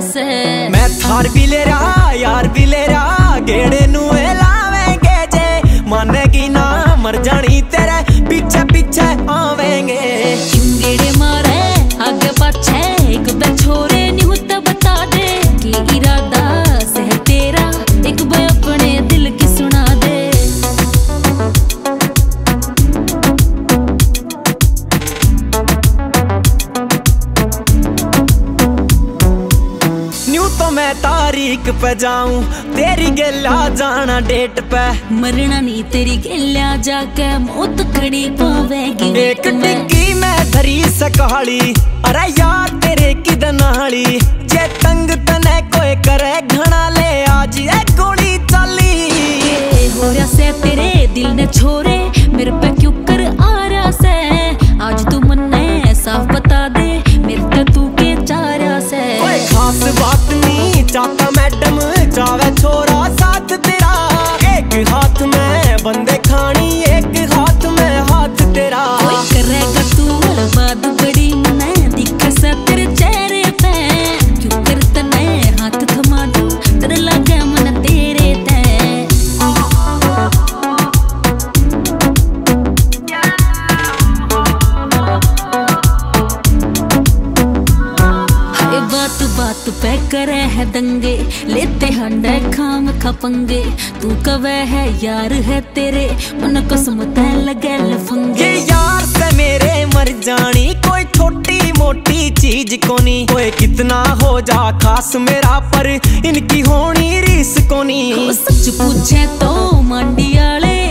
से। मैं थार भी ले रहा यार भी ले रहा, गेड़े नुए लावेंगे जे मानेगी ना मर जानी तेरे पीछे पीछे आवेंगे। गेड़े मारे आगे पाछे एक बे छोरे नहीं होता बता दे कि इरादा से है तेरा, एक बे अपने दिल की सुना दे। न्यू तो मैं तारीख पे जाऊं तेरी गेला जाना डेट पे, मरना नहीं तेरी गेला जाके मौत खड़ी पावेगी। एक टिक्की में धरी सकाली अरे यार तेरे की दनाली, जे तंग तने कोई करे घना ले आज ये गोली चली। हो रहा से तेरे दिल ने छोरे मेरे पे क्यों कर आ रहा से, आज तू मन्ने साफ बता दे मेरे पे तू के चारा से। कोई खास बात नहीं चाहता मैडम चावे छोरा साथ तेरा, एक हाथ में बंदे खानी एक हाथ में हाथ तेरा। कोई करेगा तू बात बड़ी मने दिख से तेरे चेहरे पे, क्यों कर तने हाथ थमा दूं तेरे लगे मन तेरे ते। बात बात पे करे है दंगे लेते हंडे खाम खपंगे, तू कवे है यार है तेरे मन कसम तय लगे लफंगे। ये यार से मेरे मर जानी कोई छोटी मोटी चीज कोनी, कोई कितना हो जा खास मेरा पर इनकी होनी रीस कोनी। सच पूछे तो मंडी आले